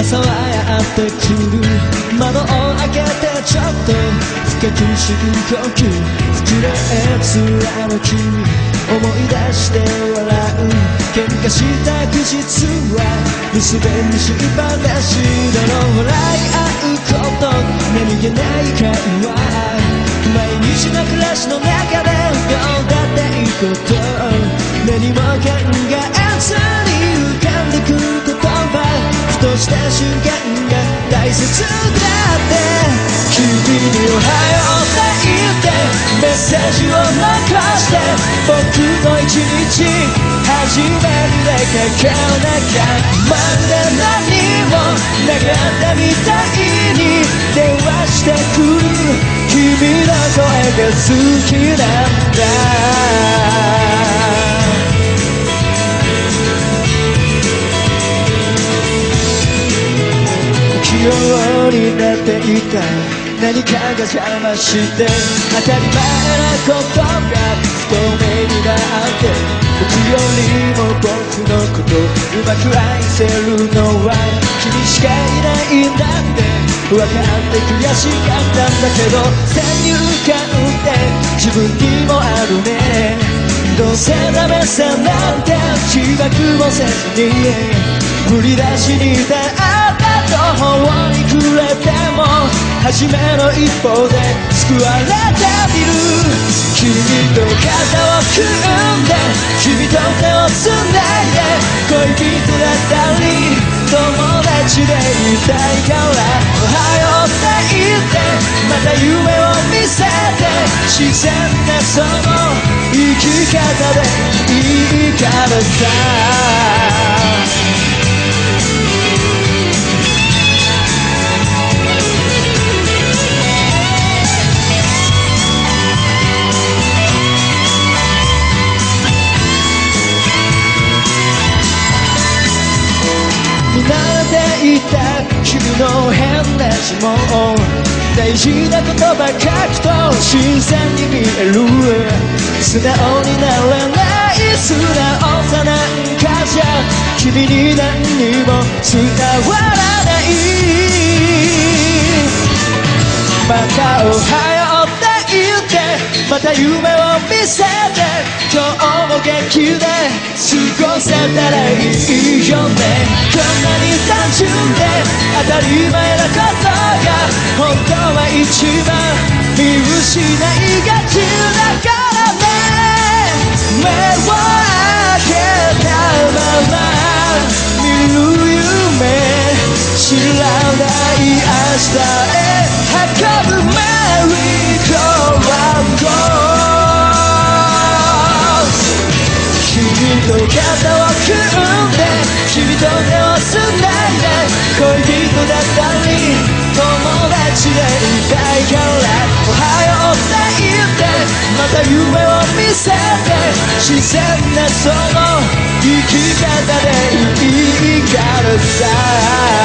朝はやってくる。窓を開けてちょっと深く深呼吸。膨れ貫き思い出して笑う。喧嘩した翌日は結べにしっぱなしだろう。笑い合うこと何気ない会話。毎日の暮らしの中でどうだっていいこと何も考えずに浮かんでくる言葉。ふとした瞬間が大切だって。君におはようって言ってメッセージを残して僕の一日始まりで書かなきゃ。まるで何もなかったみたいに電話してくる。君の声が好きなんだ。器用になっていた何かが邪魔して当たり前なことが不透明になって僕よりも僕のことうまく愛せるのは君しかいないんだって分かって悔しかったんだけど先入観って自分にもあるね。どうせダメさなんて自爆もせずに振り出しに立った途方に暮れても初めの一歩で救われてみる。君と肩を組んで君と手をつないで恋人だったり友達でいたいからおはようって言ってまた夢を見せて自然なその生き方でいいからさ。慣れていた君の変な指紋大事な言葉書くと新鮮に見える。素直になれない素直さなんかじゃ君に何にも伝わらない。またおはようって言ってまた夢を見せて今日も元気で過ごせたらいいよね。こんなに単純で当たり前なことが本当は一番見失いがちだからね。目を開けたまま見る夢知らない明日へ運ぶメリーゴーラウンド。君と肩を組んで君と手をつないで恋人だったり友達でいたいからおはようって言ってまた夢を見せて自然なその生き方でいいからさ。